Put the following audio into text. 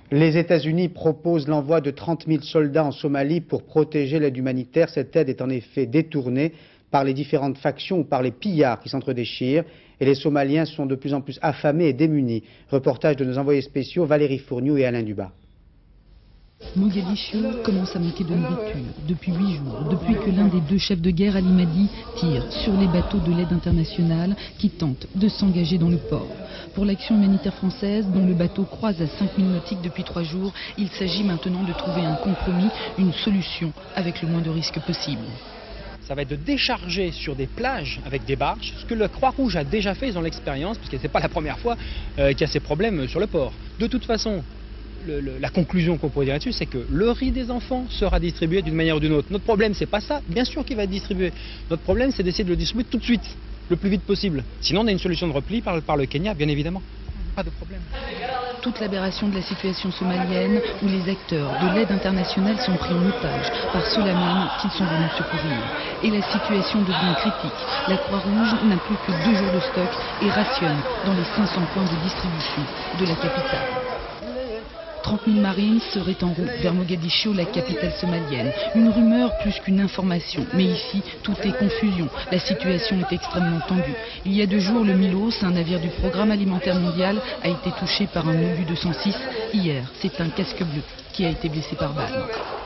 Les États-Unis proposent l'envoi de 30 000 soldats en Somalie pour protéger l'aide humanitaire. Cette aide est en effet détournée par les différentes factions ou par les pillards qui s'entre-déchirent. Et les Somaliens sont de plus en plus affamés et démunis. Reportage de nos envoyés spéciaux Valérie Fourniou et Alain Dubas. Mogadiscio commence à manquer de nourriture depuis 8 jours, depuis que l'un des deux chefs de guerre, Ali Mahdi, tire sur les bateaux de l'aide internationale qui tentent de s'engager dans le port. Pour l'action humanitaire française, dont le bateau croise à 5 000 nautiques depuis 3 jours, il s'agit maintenant de trouver un compromis, une solution avec le moins de risques possible. Ça va être de décharger sur des plages avec des barges, ce que le Croix-Rouge a déjà fait, ils ont l'expérience, parce que ce n'est pas la première fois qu'il y a ces problèmes sur le port. De toute façon, la conclusion qu'on pourrait dire là-dessus, c'est que le riz des enfants sera distribué d'une manière ou d'une autre. Notre problème, c'est pas ça, bien sûr qu'il va être distribué. Notre problème, c'est d'essayer de le distribuer tout de suite, le plus vite possible. Sinon, on a une solution de repli par le Kenya, bien évidemment. Pas de problème. Toute l'aberration de la situation somalienne, où les acteurs de l'aide internationale sont pris en otage par ceux-là même qu'ils sont venus secourir. Et la situation devient critique. La Croix-Rouge n'a plus que 2 jours de stock et rationne dans les 500 points de distribution de la capitale. 30 000 marines seraient en route vers Mogadiscio, la capitale somalienne. Une rumeur plus qu'une information. Mais ici, tout est confusion. La situation est extrêmement tendue. Il y a 2 jours, le Milos, un navire du Programme alimentaire mondial, a été touché par un obus de 106. Hier, c'est un casque bleu qui a été blessé par balle.